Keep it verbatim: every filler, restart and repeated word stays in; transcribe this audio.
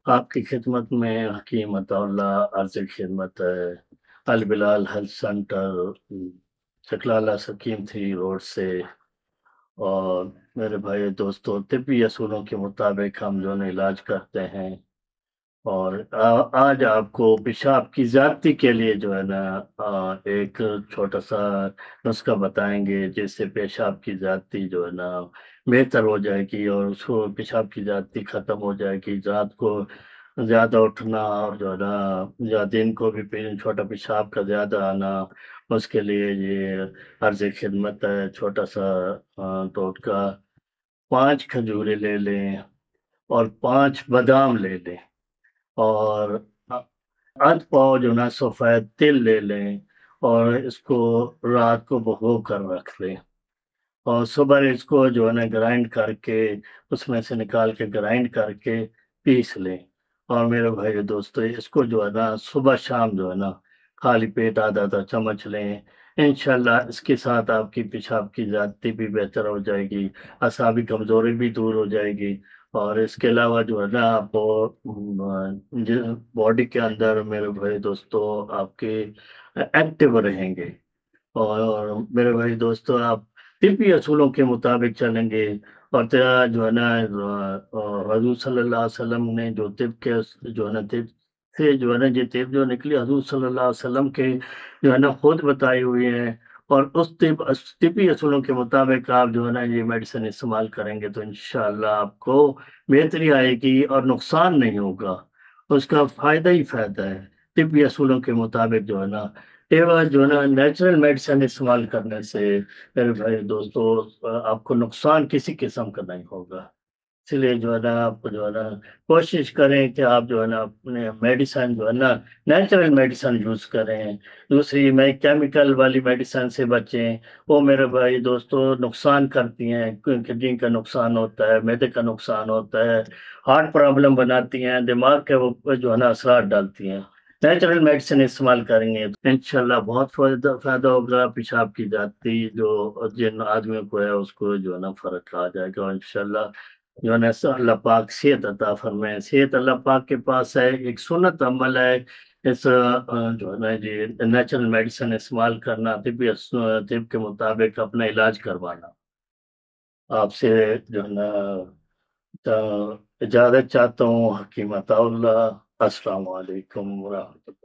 آپ کی خدمت میں حکیم عطا اللہ عرض خدمت ہے۔ البلال health centre Chaklala scheme three road سے، اور میرے بھائی دوستوں، طبی اصولوں کے مطابق ہم جو ہے علاج کرتے ہیں، اور آ- آج آپ کو پیشاب کی زیادتی کے لیے جو ہے نا آ، ایک چھوٹا سا نسخہ بتائیں گے، جس سے پیشاب کی زیادتی جو ہے نا بہتر ہو جائے گی، اور اس کو پیشاب کی زیادتی ختم ہو جائے گی، رات کو زیادہ اٹھنا اور جو ہے نا یا دن کو بھی پی- چھوٹا پیشاب کا زیادہ آنا، اس کے لیے یہ عرض خدمت ہے چھوٹا سا آ، ٹوٹکا۔ پانچ کھجورے لے لیں اور پانچ بادام لے لیں، اور آدھ پاؤ جو نا سفید تل لے لیں، اور اس کو رات کو بھگو کر رکھ لیں، اور صبح اس کو جو ہے نا گرائنڈ کر کے اس میں سے نکال کے گرائنڈ کر کے پیس لیں۔ اور میرے بھائی دوستو، اس کو جو ہے نا صبح شام جو ہے نا خالی پیٹ آدھا آدھا چمچ لیں۔ انشاءاللہ اس کے ساتھ آپ کی پیشاب کی زیادتی بھی بہتر ہو جائے گی، اعصابی کمزوری بھی دور ہو جائے گی، اور اس کے علاوہ جو ہے نا آپ کو باڈی کے اندر میرے بھائی دوستو آپ کے ایکٹیو رہیں گے۔ اور میرے بھائی دوستو، آپ طبی اصولوں کے مطابق چلیں گے، اور تیرا جو ہے نا آ، حضور صلی اللہ علیہ وسلم نے جو طب کے جو ہے نا طب سے جو ہے نا یہ طب جو نکلی حضور صلی اللہ علیہ وسلم کے جو ہے نا خود بتائی ہوئی ہیں، اور اس طب اس- طبی اصولوں کے مطابق آپ جو ہے نا یہ میڈیسن استعمال کریں گے تو انشاءاللہ آپ کو بہتری آئے گی اور نقصان نہیں ہوگا، اس کا فائدہ ہی فائدہ ہے۔ طبی اصولوں کے مطابق جو ہے نا ایوا جو ہے نا نیچرل میڈیسن استعمال کرنے سے میرے بھائی دوستو آپ کو نقصان کسی قسم کا نہیں ہوگا۔ اس لیے جو ہے نا آپ جو ہے نا کوشش کریں کہ آپ جو ہے نا اپنے میڈیسن جو ہے نا نیچرل میڈیسن یوز کریں، دوسری میں کیمیکل والی میڈیسن سے بچیں، وہ میرے بھائی دوستو نقصان کرتی ہیں، کڈنی کا نقصان ہوتا ہے، معدے کا نقصان ہوتا ہے، ہارٹ پرابلم بناتی ہیں، دماغ کے اوپر جو ہے نا اثرات ڈالتی ہیں۔ نیچرل میڈیسن استعمال کریں گے تو انشاءاللہ بہت فائدہ فائدہ ہوگا، پیشاب کی زیادتی جو جن آدمیوں کو ہے اس کو جو ہے نا فرق آ جائے گا، اور انشاءاللہ جو ہے نا اللہ پاک صحت عطا فرمائے۔ صحت اللہ پاک کے پاس ہے، ایک سنت عمل ہے اس آ، جو ہے نا یہ نیچرل میڈیسن استعمال کرنا، طبی اس- طب کے مطابق اپنا علاج کروانا۔ آپ سے جو ہے نا آ، اجازت چاہتا ہوں، حکیم عطا اللہ۔ السلام علیکم ورحمۃ اللہ۔